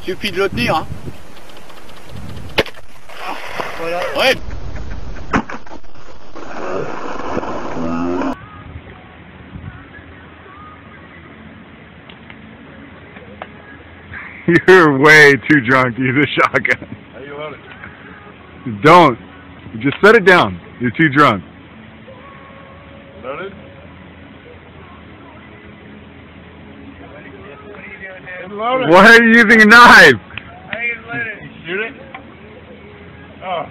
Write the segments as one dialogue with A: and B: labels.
A: Suffit de le tenir, hein.
B: Voilà.
A: Ouais.
C: You're way too drunk to use a shotgun.
D: How you load it?
C: Don't. Just set it down. You're too drunk.
D: Loaded? Loaded.
C: Why are you using a knife?
D: I ain't loaded. You shoot it? Oh.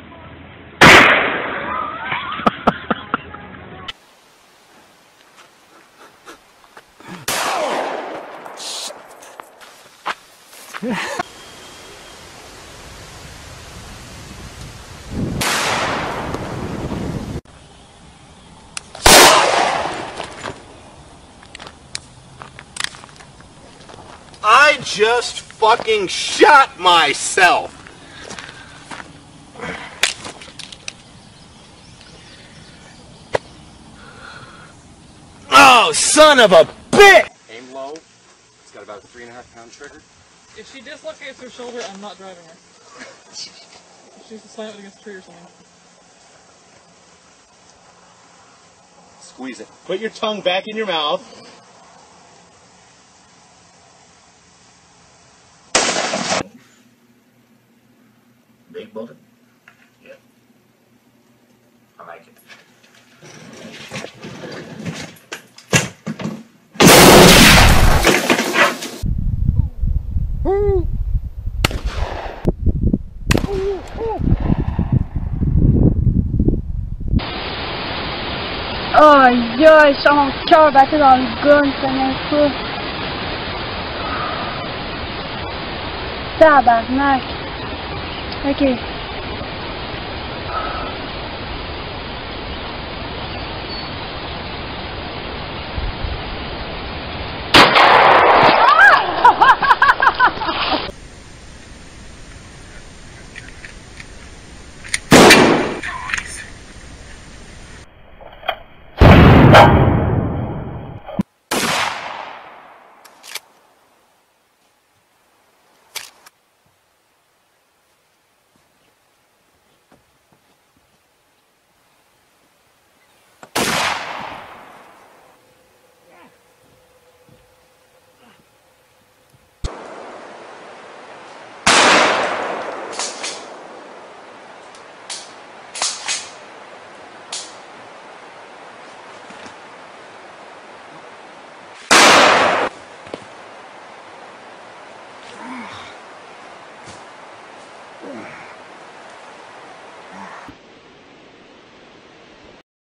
A: I just fucking shot myself. Oh, son of a bitch!
E: Aim low. It's got about a 3.5-pound trigger.
F: If she dislocates her shoulder, I'm not driving her. She needs to slam it against a tree or something.
E: Squeeze it.
A: Put your tongue back in your mouth.
B: Big bullet? Yeah. I like it.
G: Aïe aïe, je sens mon cœur battre dans le gun, ça n'aime pas. Tabarnak. Ok.
C: Yeah.